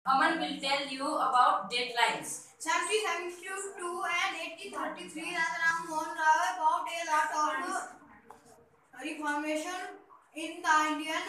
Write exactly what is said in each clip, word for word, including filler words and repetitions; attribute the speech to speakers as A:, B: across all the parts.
A: Aman will tell you about deadlines.
B: seventeen seventy-two and eighteen thirty-three, Rajaram Mohan Rao about a lot of reformation in the Indian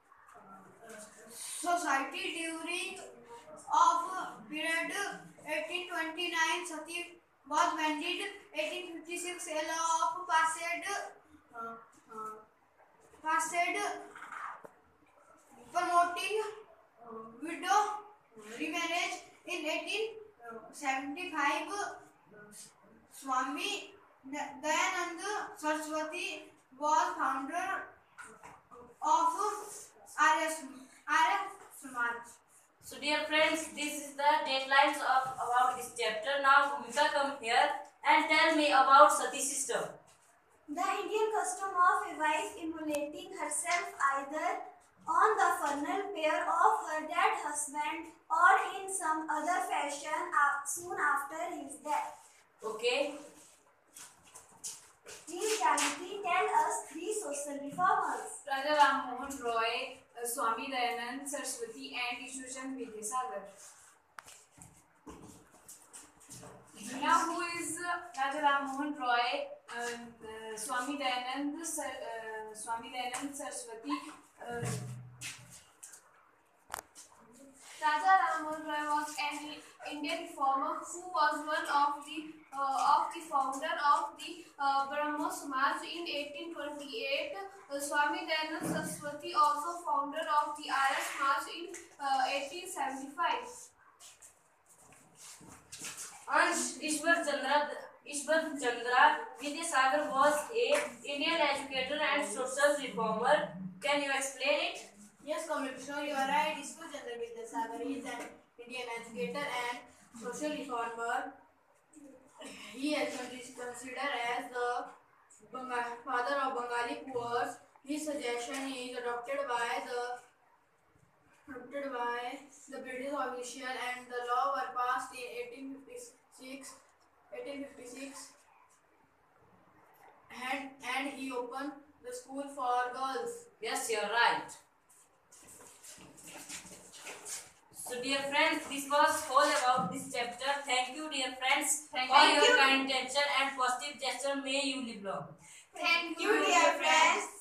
B: society during of period eighteen twenty-nine. Sati was amended. eighteen fifty-six, a law of passed uh, uh, passed promoting uh, widow remarriage. In eighteen seventy-five, Swami Dayananda Saraswati was founder of R S Samaj.
A: So dear friends, this is the deadlines of about this chapter. Now Bhumika, come here and tell me about sati system.
C: The Indian custom of a wife immolating herself either on the funeral pyre of her dead husband or in some other fashion soon after his death.
A: Okay.
C: Please, Janaki, tell us three social reformers.
B: Raja Ram Mohan Roy, uh, Swami Dayanand Saraswati, and Ishwar Vidyasagar. Now, who is uh, Raja Ram Mohan Roy, uh, uh, Swami Dayanand, uh, Swami Dayanand Saraswati? Uh, Raja Ram Mohan Roy was an Indian reformer who was one of the uh, of the founder of the uh, Brahmo Samaj in eighteen twenty-eight. Uh, Swami Dayanand Saraswati also founder of the R S Samaj in uh, eighteen seventy-five.
A: Ansh Ishwar Chandra Ishwar Chandra Vidyasagar was a Indian educator and social reformer. Can you explain it?
B: Yes, Commissioner, you are right. Ishwar Chandra Vidyasagar is an Indian educator and social reformer. He is considered as the father of Bengali poets. His suggestion is adopted by the adopted by the British official, and the law were passed in eighteen fifty-six. eighteen fifty-six, and and he opened the school for girls.
A: Yes, you are right. So dear friends, this was all about this chapter. Thank you dear friends
B: Thank
A: for
B: you.
A: your kind attention and positive gesture. May you live long.
B: Thank
C: You, dear friends.